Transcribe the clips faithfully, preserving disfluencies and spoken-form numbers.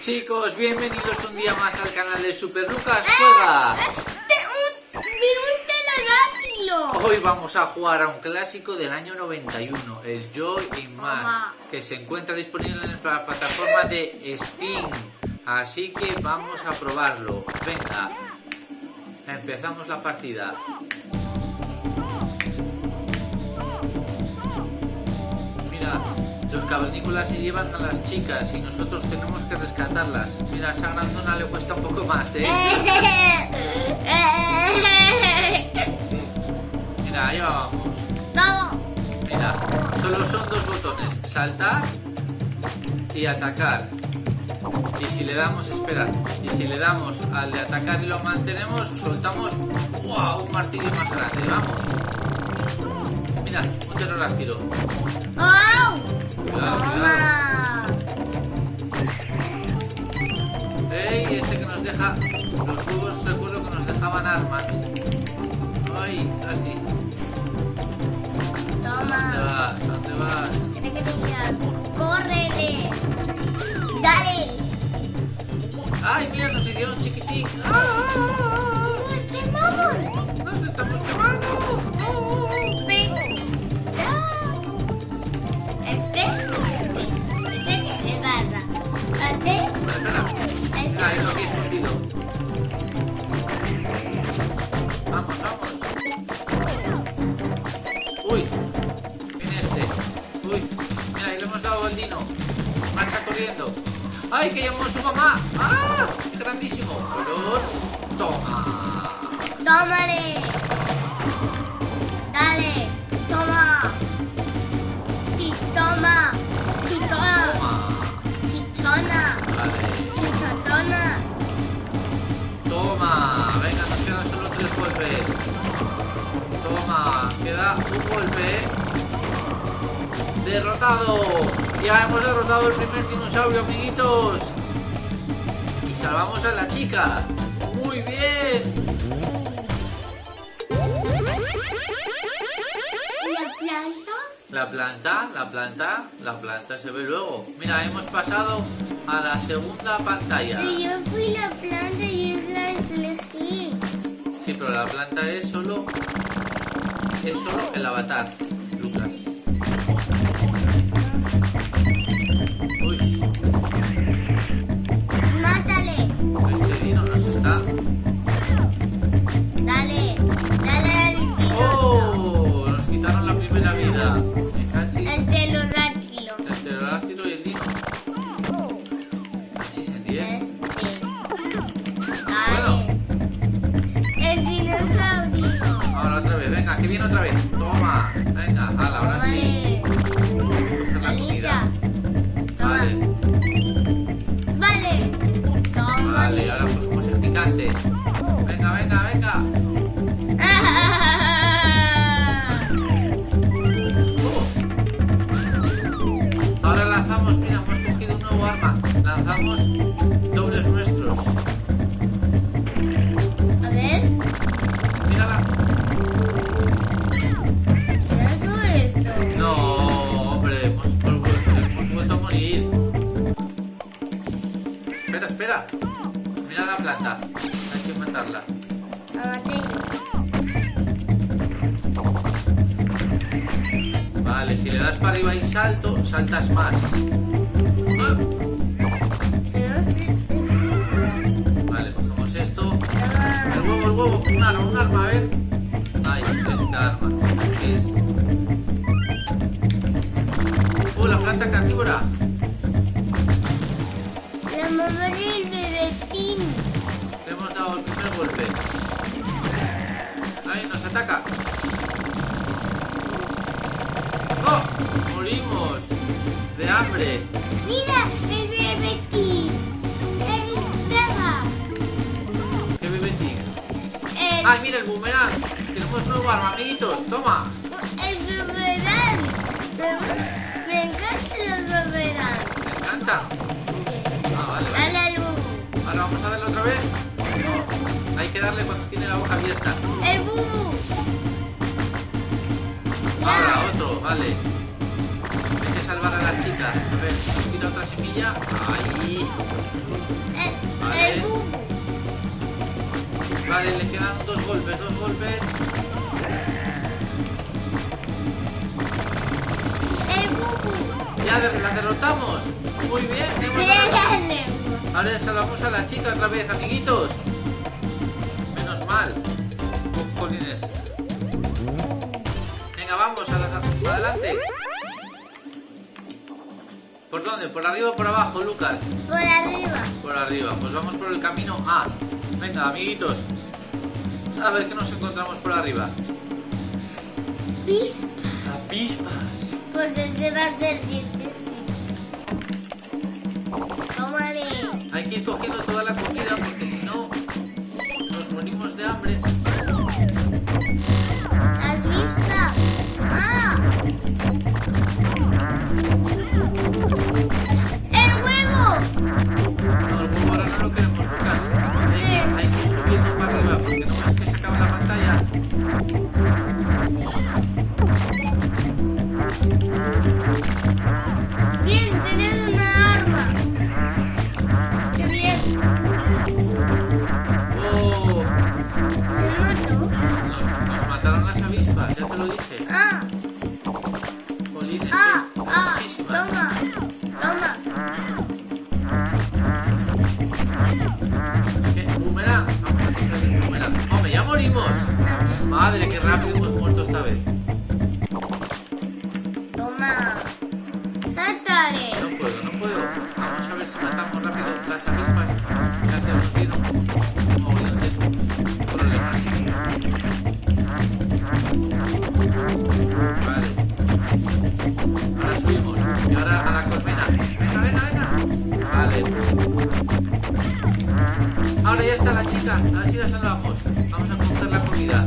Chicos, bienvenidos un día más al canal de Super Lucas Juega. Vi un pterodáctilo. Hoy vamos a jugar a un clásico del año noventa y uno, el Joy in Mar, que se encuentra disponible en la plataforma de Steam. Así que vamos a probarlo. Venga, empezamos la partida. Mira, los cavernícolas se llevan a las chicas y nosotros tenemos que rescatarlas. Mira, a esa grandona le cuesta un poco más, ¿eh? Mira, allá vamos. Vamos. Mira, solo son dos botones, saltar y atacar. Y si le damos, espera, y si le damos al de atacar y lo mantenemos, soltamos ¡wow! Un martillo más grande. Vamos. Mira, un pterodáctilo. ¡Oh! Cuidado, Toma. ¡Ey! Este que nos deja los huevos, recuerdo que nos dejaban armas. ¡Ay! Así. ¿Dónde Toma. vas? ¿Dónde vas? ¿Qué que tenías? ¡Córrele! ¡Dale! ¡Ay, mira! Nos hicieron chiquitín. ¡Ah! ¿Qué vamos? ¡Nos estamos quemando! ¡Oh! Ven. Ah. Este. Este que es barra. Este. Espera, mira, hay uno aquí escondido. Vamos, vamos. Uy, viene este. Uy, mira, ahí le hemos dado al dino. Marcha corriendo. ¡Ay, que llamó a su mamá! ¡Ah! ¡Grandísimo! Color. Toma. Tómale. Dale. Toma. Sí, toma. Sí, toma. Toma. Chichona. Vale. Chichatona. Toma. Venga, nos quedan solo tres golpes. Toma. Queda un golpe. ¡Derrotado! Ya hemos derrotado el primer dinosaurio, amiguitos. Y salvamos a la chica. ¡Muy bien! ¿Y la planta? La planta, la planta, la planta se ve luego. Mira, hemos pasado a la segunda pantalla. Pero yo fui la planta y es la elegí. Sí, pero la planta es solo... Es solo el avatar, Lucas. Uy, Mátale. este dino nos está... Dale. Dale al dinosaurio. ¡Oh! Nos quitaron la primera vida. Me cachis. El pterodáctilo. El pterodáctilo y el dino. Cachis en diez. Este. Dale. El dinosaurio. Ahora otra vez, venga, que viene otra vez. Toma. Venga, ala, ahora sí. Tómale. Coger la comida. Toma. Vale. Vale. Toma. Vale, ahora cogemos el picante. Venga, venga, venga. Ahora lanzamos, mira, hemos cogido un nuevo arma. Lanzamos dobles nuestros. A ver. Mírala. ¿Qué es esto? No, hombre, hemos, hemos vuelto a morir. Espera, espera. Mira la planta. Hay que matarla. La maté yo. Vale, si le das para arriba y salto, saltas más. Vale, cogemos esto. El huevo, el huevo. Un arma, un arma, a ver. Ay, esta arma. ¿Qué es? Oh, la planta carnívora. La mamá del bebetín. Le hemos dado el primer golpe. Ahí, nos ataca. ¡Oh! Morimos de hambre. Mira, el bebetín. El estaba. ¿Qué bebetín? El, ¡Ay, mira el boomerang! Tenemos nuevo arma, amiguitos. Toma. el boomerang. Me, me encantan los boomerangs. ¿Te encanta? Ah, vale, Dale vale. al bubu. Ahora vamos a darle otra vez. No, hay que darle cuando tiene la boca abierta. El bubu. Ahora otro, vale. Vete salvar a la chica. A ver, nos tira otra semilla. Ahí. El, Vale. el bubu. Vale, le quedan dos golpes, dos golpes. El bubu. Ya de- la derrotamos. Muy bien. hemos Mira ganado. la lengua. Ahora salvamos a la chica otra vez, amiguitos. Menos mal. Uf, jolines. Venga, vamos, a la- adelante. ¿Por dónde? ¿Por arriba o por abajo, Lucas? Por arriba. Por arriba. Pues vamos por el camino A. Venga, amiguitos. A ver qué nos encontramos por arriba. ¿Vis? Avispas. Pues ese va a ser difícil. Tómale. Hay que ir cogiendo toda la comida porque si no nos morimos de hambre. ¿Has visto? ¡Ah! ¡El huevo! No, el huevo ahora no lo queremos, Lucas. Hay que, hay que ir subiendo para arriba porque no ves que se acaba la pantalla. Bien, tenés una arma. ¡Qué bien! ¡Oh! ¿Se mató? Nos, nos mataron las avispas, ya te lo dije. ¡Ah! Jolines, ¡Ah! hay ¡Ah! muchísimas. ¡Toma! ¡Toma! ¿Qué? ¿Boomerang? Vamos a coger el boomerang. ¡Hombre, ya morimos! Madre, qué rápido hemos muerto esta vez. ¡Toma! ¡Sáltale! No puedo, no puedo. Vamos a ver si matamos rápido las avispas. Gracias, nos dieron un montón de problemas. Vale. Ahora subimos. Y ahora a la colmena. Venga, venga, venga. Vale. Ahora ya está la chica. A ver si la salvamos. Vamos a coger la comida.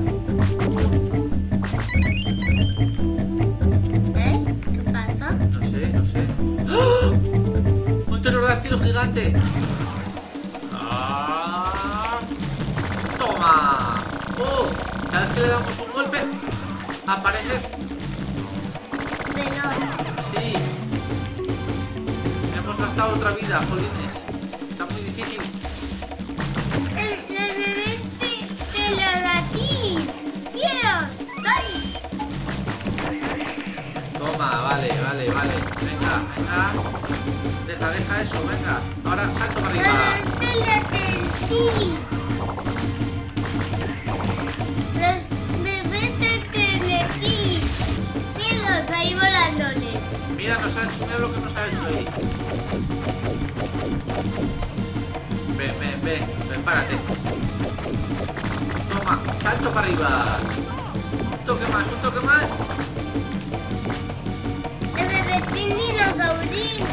¿Eh? ¿Qué pasa? No sé, no sé. ¡Oh! ¡Un pterodáctilo gigante! ¡Ah! ¡Toma! ¡Oh! Cada vez que le damos un golpe, aparece. Veneno. Sí. Hemos gastado otra vida, jolines. Está muy difícil. El, el bebé de, de la latiz. ¿Vieron? ¡Ay! Toma, vale, vale, vale. Venga, venga. Deja, deja eso, venga. Ahora salto para arriba. Los de la latiz. Los bebés de Teletís. Míralos ahí volándoles. Mira, nos ha hecho, mira lo que nos ha hecho ahí. Ven, ven, ven, ven, párate. Toma, salto para arriba. Un toque más, un toque más. El bebé tiene dinosaurín.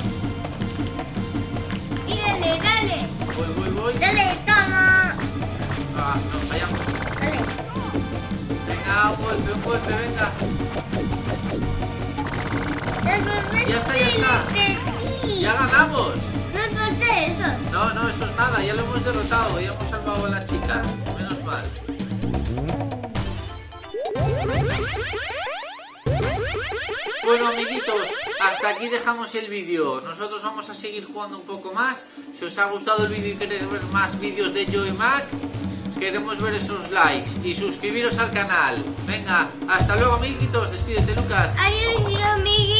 Y dale, dale. Voy, voy, voy. Dale, toma. Ah, no, fallamos. Dale. Venga, un golpe, un golpe, venga. Los bebés Ya está, ya está. Teletís. ¡Ya ganamos! No solté eso. No, no, eso es nada, ya lo hemos derrotado, ya hemos salvado a la chica. Menos mal. Bueno, amiguitos, hasta aquí dejamos el vídeo. Nosotros vamos a seguir jugando un poco más. Si os ha gustado el vídeo y queréis ver más vídeos de Joe y Mac, queremos ver esos likes y suscribiros al canal. Venga, hasta luego, amiguitos. Despídete, Lucas. Adiós, amiguitos.